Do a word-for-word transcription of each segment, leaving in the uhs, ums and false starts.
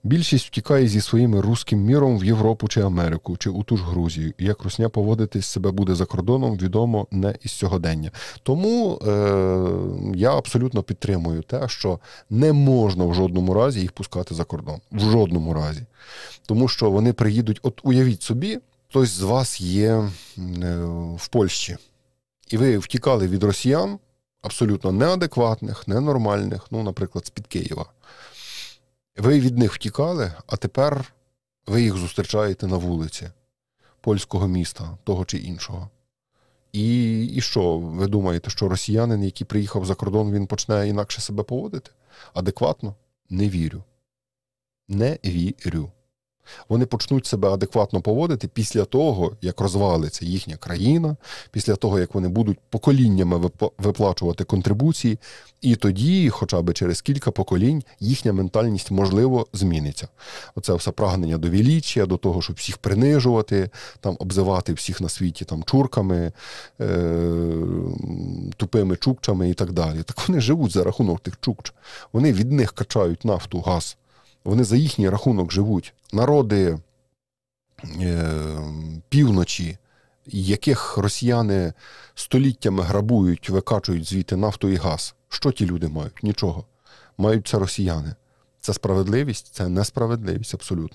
Більшість втікає зі своїм руським міром в Європу чи Америку, чи у ту ж Грузію. І як русня поводитись себе буде за кордоном, відомо не із сьогодення. Тому е, я абсолютно підтримую те, що не можна в жодному разі їх пускати за кордон. В жодному разі. Тому що вони приїдуть, от уявіть собі, хтось з вас є е, в Польщі, і ви втікали від росіян, абсолютно неадекватних, ненормальних, ну, наприклад, з-під Києва. Ви від них втікали, а тепер ви їх зустрічаєте на вулиці польського міста, того чи іншого. І, і що, ви думаєте, що росіянин, який приїхав за кордон, він почне інакше себе поводити? Адекватно? Не вірю. Не вірю. Вони почнуть себе адекватно поводити після того, як розвалиться їхня країна, після того, як вони будуть поколіннями виплачувати контрибуції, і тоді, хоча б через кілька поколінь, їхня ментальність, можливо, зміниться. Оце все прагнення до величия, до того, щоб всіх принижувати, там, обзивати всіх на світі там, чурками, е- тупими чукчами і так далі. Так вони живуть за рахунок тих чукч. Вони від них качають нафту, газ. Вони за їхній рахунок живуть. Народи е, півночі, яких росіяни століттями грабують, викачують звідти нафту і газ. Що ті люди мають? Нічого. Мають це росіяни. Це справедливість? Це несправедливість абсолютно.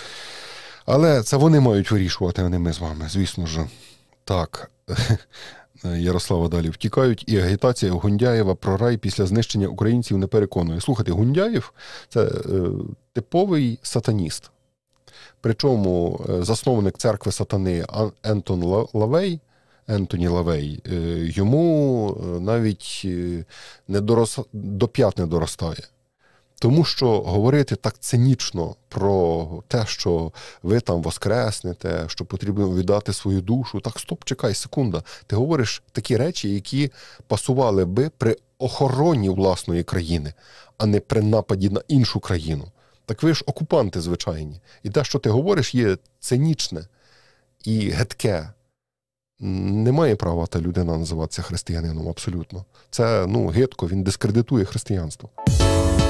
Але це вони мають вирішувати, а не ми з вами, звісно ж. Так, Ярослава далі. Втікають, і агітація Гундяєва про рай після знищення українців не переконує. Слухайте, Гундяєв – це е, типовий сатаніст. Причому засновник церкви сатани Ентон Лавей, Ентоні Лавей, е, йому навіть не дорос... до п'ят не доростає. Тому що говорити так цинічно про те, що ви там воскреснете, що потрібно віддати свою душу. Так, стоп, чекай, секунда. Ти говориш такі речі, які пасували би при охороні власної країни, а не при нападі на іншу країну. Так ви ж окупанти звичайні. І те, що ти говориш, є цинічне і гидке. Не має права та людина називатися християнином абсолютно. Це, ну, гидко, він дискредитує християнство.